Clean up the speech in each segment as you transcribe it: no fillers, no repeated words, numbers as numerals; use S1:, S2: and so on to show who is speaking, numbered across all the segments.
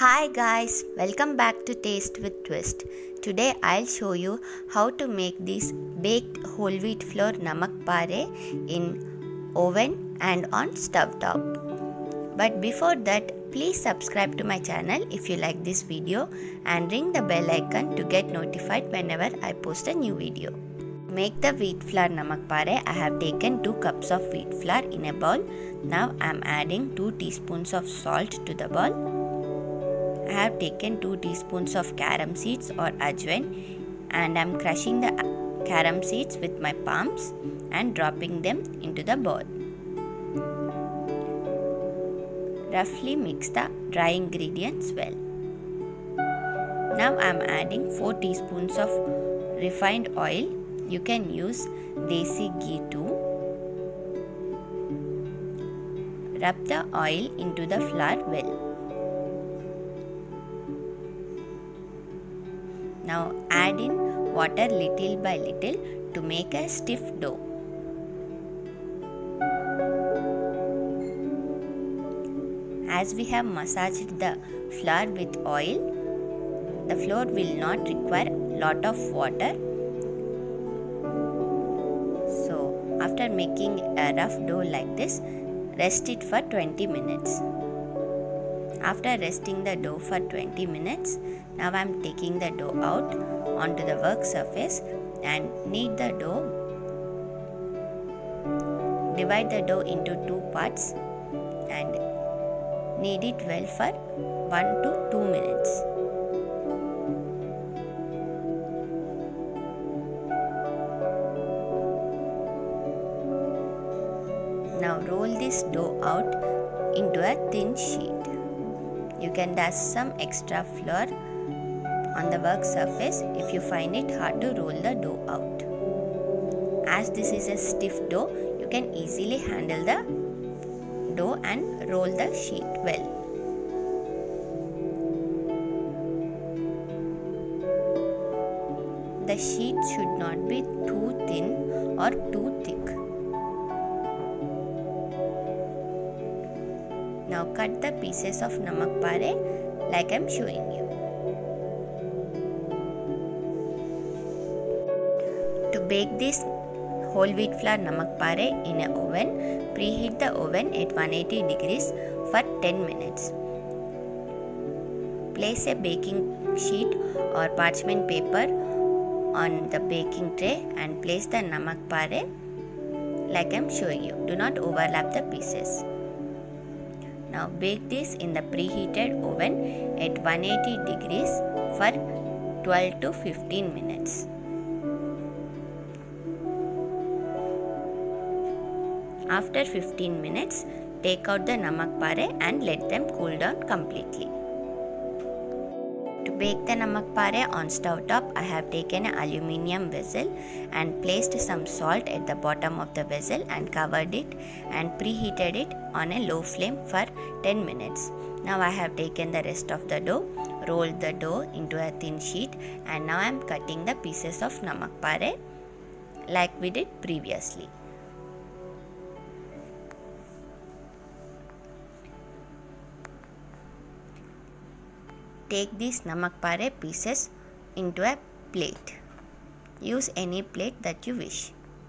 S1: Hi guys, welcome back to Taste with Twist. Today I'll show you how to make this baked whole wheat flour namak pare in oven and on stove top. But before that, please subscribe to my channel if you like this video and ring the bell icon to get notified whenever I post a new video. To make the wheat flour namak pare, I have taken 2 cups of wheat flour in a bowl. Now I am adding 2 teaspoons of salt to the bowl. I have taken 2 teaspoons of carom seeds or ajwain and I am crushing the carom seeds with my palms and dropping them into the bowl. Roughly mix the dry ingredients well. Now I am adding 4 teaspoons of refined oil. You can use desi ghee too. Rub the oil into the flour well. Now add in water little by little to make a stiff dough. As we have massaged the flour with oil, the flour will not require lot of water. So after making a rough dough like this, rest it for 20 minutes. After resting the dough for 20 minutes, now I am taking the dough out onto the work surface and knead the dough. Divide the dough into 2 parts and knead it well for 1 to 2 minutes. Now roll this dough out into a thin sheet. You can dust some extra flour on the work surface if you find it hard to roll the dough out. As this is a stiff dough, you can easily handle the dough and roll the sheet well. The sheet should not be too thin or too thick. Now cut the pieces of namak pare like I am showing you. To bake this whole wheat flour namak pare in an oven, preheat the oven at 180 degrees for 10 minutes. Place a baking sheet or parchment paper on the baking tray and place the namak pare like I am showing you. Do not overlap the pieces. Now bake this in the preheated oven at 180 degrees for 12 to 15 minutes. After 15 minutes, take out the namak pare and let them cool down completely. To bake the namak pare on stove top, I have taken an aluminium vessel and placed some salt at the bottom of the vessel and covered it and preheated it on a low flame for 10 minutes. Now I have taken the rest of the dough, rolled the dough into a thin sheet and now I am cutting the pieces of namak pare like we did previously. Take these namak pare pieces into a plate. Use any plate that you wish.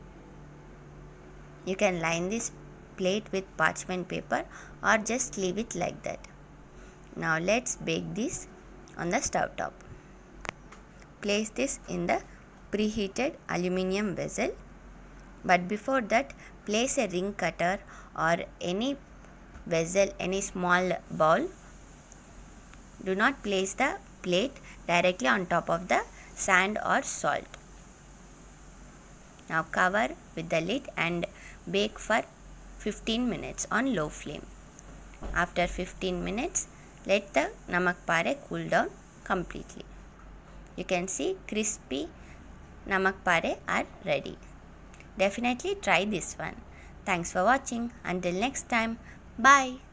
S1: You can line this plate with parchment paper or just leave it like that. Now let's bake this on the stove top. Place this in the preheated aluminium vessel. But before that, place a ring cutter or any vessel, any small bowl. Do not place the plate directly on top of the sand or salt. Now cover with the lid and bake for 15 minutes on low flame. After 15 minutes, let the namak pare cool down completely. You can see crispy namak pare are ready. Definitely try this one. Thanks for watching. Until next time, bye.